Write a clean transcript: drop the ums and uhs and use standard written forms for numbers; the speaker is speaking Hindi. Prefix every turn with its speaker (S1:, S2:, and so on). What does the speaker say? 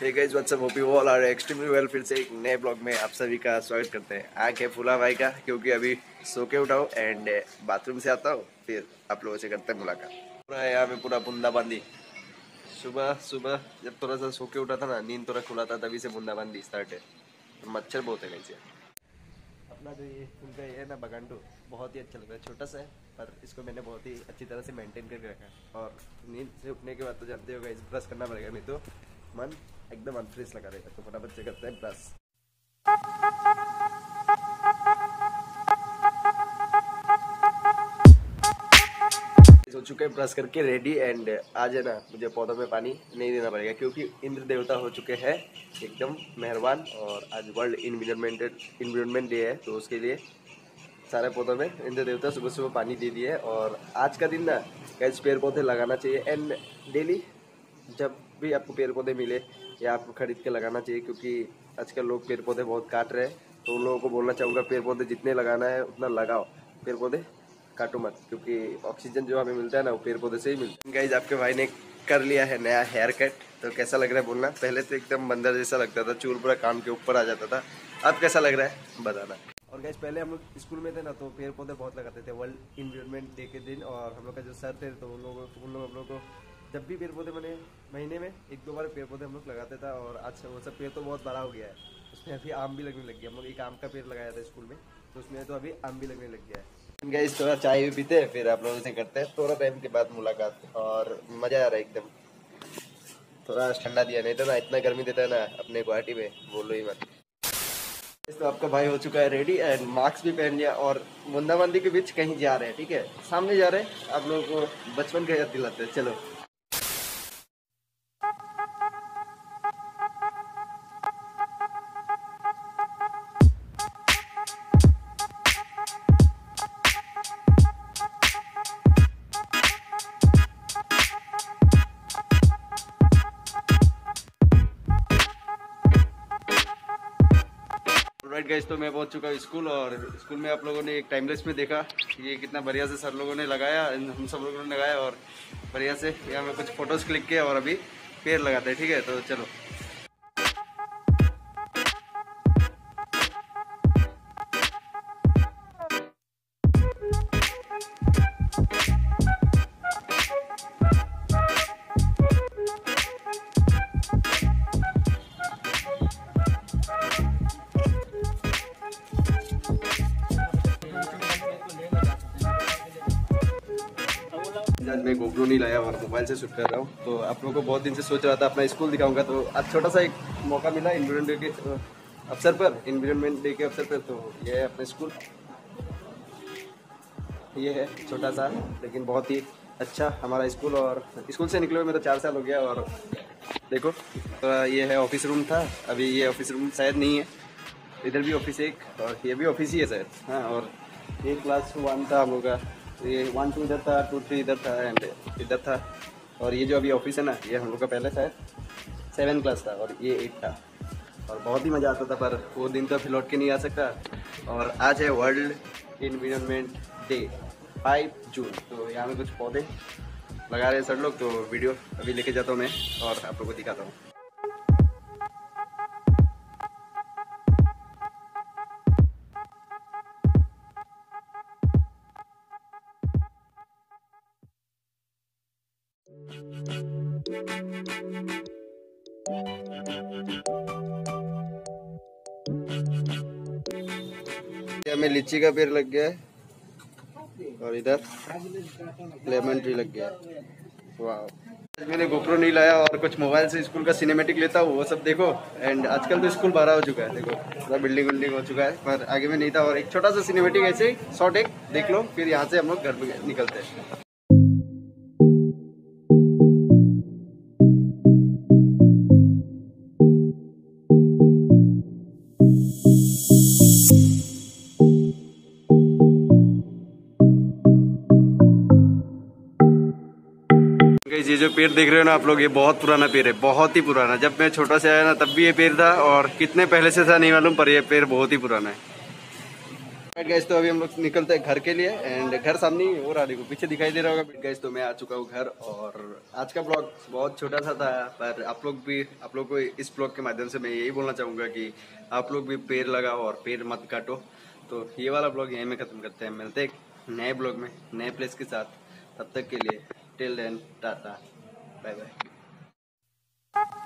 S1: Hey guys what's up, hope you all are extremely well. फिर से एक नए ब्लॉग में आप सभी का स्वागत करते हैं। आग है फूला भाई का, क्योंकि अभी सो के उठाओ एंड बाथरूम से आता हूँ, फिर आप लोगों से करते हैं मुलाकात। पूरा यहाँ पे पूरा बूंदाबांदी। सुबह सुबह जब थोड़ा सा सो के उठा था ना, नींद थोड़ा खुला था, तभी से बूंदाबांदी स्टार्ट है। तो मच्छर बहुत है गाइस। अपना जो ये उनका ये है ना बगांडू, बहुत ही अच्छा लग रहा है। छोटा सा है पर इसको मैंने बहुत ही अच्छी तरह से मेंटेन करके रखा है। और नींद से उठने के बाद तो जानते हो गाइस, ब्रश करना पड़ेगा, नहीं तो मन एकदम अनफ्रेश लगा रहेगा। तो फटाफट से करते हैं ब्रश। हो चुके हैं ब्रश करके रेडी एंड आज है ना मुझे पौधों में पानी नहीं देना पड़ेगा, क्योंकि इंद्र देवता हो चुके हैं एकदम मेहरबान। और आज वर्ल्ड इन्वायरमेंट डे है, तो उसके लिए सारे पौधों में इंद्र देवता सुबह सुबह पानी दे दिए है। और आज का दिन ना गाइस पेड़ पौधे लगाना चाहिए एंड डेली जब भी आपको पेड़ पौधे मिले या आपको खरीद के लगाना चाहिए, क्योंकि आजकल लोग पेड़ पौधे बहुत काट रहे हैं। तो उन लोगों को बोलना चाहूँगा, पेड़ पौधे जितने लगाना है उतना लगाओ, पेड़ पौधे काटो मत, क्योंकि ऑक्सीजन जो हमें मिलता है ना वो पेड़ पौधे से ही मिलता है। गाइस आपके भाई ने कर लिया है नया हेयर कट, तो कैसा लग रहा है बोलना। पहले तो एकदम बंदर जैसा लगता था, चूल पूरा कान के ऊपर आ जाता था, अब कैसा लग रहा है बताना। और गाइस पहले हम लोग स्कूल में थे ना, तो पेड़ पौधे बहुत लगाते थे वर्ल्ड इन्वायरमेंट डे के दिन। और हम लोग का जो सर थे, तो उन लोग हम लोग को जब भी पेड़ पौधे बने महीने में एक दो बार पेड़ पौधे हम लोग लगाते था। और आज वो सब पेड़ तो बहुत बड़ा हो गया है, उसमें अभी आम भी लगने लग गया। हम लोग एक आम का पेड़ लगाया था स्कूल में, तो उसमें तो अभी आम भी लगने लग गया है। गाइस थोड़ा चाय भी पीते हैं, फिर आप लोगों से करते हैं थोड़ा टाइम के बाद मुलाकात। और मजा आ रहा है एकदम, थोड़ा ठंडा दिया, नहीं तो ना इतना गर्मी देता है ना अपने गुवाहाटी में, बोलो ही मत। तो आपका भाई हो चुका है रेडी एंड मास्क भी पहन लिया, और बूंदाबांदी के बीच कहीं जा रहे हैं, ठीक है, सामने जा रहे हैं। आप लोगों को बचपन का याद दिलाते हैं, चलो। राइट गाइस, तो मैं पहुंच चुका हूँ स्कूल। और स्कूल में आप लोगों ने एक टाइमलेस में देखा कि ये कितना बढ़िया से सर लोगों ने लगाया, हम सब लोगों ने लगाया, और बढ़िया से यहाँ में कुछ फोटोज क्लिक किए और अभी पेड़ लगाते हैं, ठीक है। तो चलो। आज मैं गोप्रो नहीं लाया और मोबाइल से शूट कर रहा हूँ। तो आप लोगों को बहुत दिन से सोच रहा था अपना स्कूल दिखाऊंगा, तो आज छोटा सा एक मौका मिला इन्वायरमेंट डे के अवसर पर। तो ये है अपना स्कूल, ये है छोटा सा लेकिन बहुत ही अच्छा हमारा स्कूल। और स्कूल से निकले हुए मेरा 4 साल हो गया। और देखो तो ये है ऑफिस रूम था, अभी ये ऑफिस रूम शायद नहीं है, इधर भी ऑफिस एक, और ये भी ऑफिस ही है शायद, हाँ। और ये क्लास 1 था हम लोग का, ये 1 2 इधर था, 2 3 इधर था एंड इधर था। और ये जो अभी ऑफिस है ना, ये हम लोग का पहले शायद 7 क्लास था और ये 8 था। और बहुत ही मज़ा आता था, पर वो दिन तो फिर लौट के नहीं आ सकता। और आज है वर्ल्ड इन्वायरमेंट डे 5 जून। तो यहाँ में कुछ पौधे लगा रहे हैं सर लोग, तो वीडियो अभी लेके जाता हूँ मैं और आप लोगों को दिखाता हूँ। हमें लीची का पेड़ लग गया है और इधर लेमन ट्री लग गया है। वाह, मैंने गोप्रो नहीं लाया और कुछ मोबाइल से स्कूल का सिनेमेटिक लेता हूँ, वो सब देखो। एंड आजकल तो स्कूल बड़ा हो चुका है, देखो पूरा बिल्डिंग हो चुका है, पर आगे में नहीं था। और एक छोटा सा सिनेमेटिक ऐसे शॉर्ट एक देख लो, फिर यहाँ से हम लोग घर पे निकलते हैं। ये जो पेड़ देख रहे हो ना आप लोग, ये बहुत पुराना पेड़ है, बहुत ही पुराना। जब मैं छोटा से आया ना तब भी ये पेड़ था, और कितने पहले से था नहीं मालूम, पर ये पेड़ बहुत ही पुराना है। गैस तो अभी हम लोग निकलते हैं घर के लिए एंड घर सामने ही और आने को पीछे दिखाई दे रहा होगा। गैस तो मैं आ चुका हूँ घर और आज का ब्लॉग बहुत छोटा सा था, पर आप लोग को इस ब्लॉग के माध्यम से मैं यही बोलना चाहूँगा कि आप लोग भी पेड़ लगाओ और पेड़ मत काटो। तो ये वाला ब्लॉग यहीं में ख़त्म करते हैं, मिलते हैं नए ब्लॉग में नए प्लेस के साथ। तब तक के लिए till then tata bye bye.